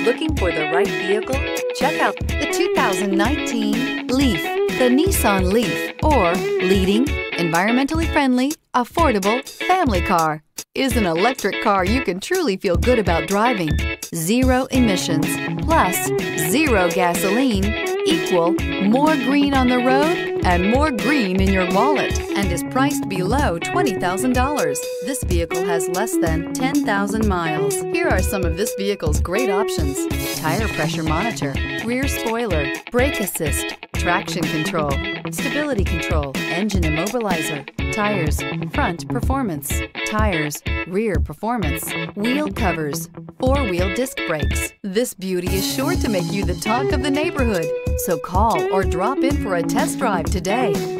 Looking for the right vehicle? Check out the 2019 Leaf. The Nissan Leaf, or leading, environmentally friendly, affordable family car, is an electric car you can truly feel good about driving. Zero emissions, plus zero gasoline, equal more green on the road and more green in your wallet, and is priced below $20,000. This vehicle has less than 10,000 miles. Here are some of this vehicle's great options: tire pressure monitor, rear spoiler, brake assist, traction control, stability control, engine immobilizer, tires, front performance, tires, rear performance, wheel covers, four-wheel disc brakes. This beauty is sure to make you the talk of the neighborhood. So call or drop in for a test drive today.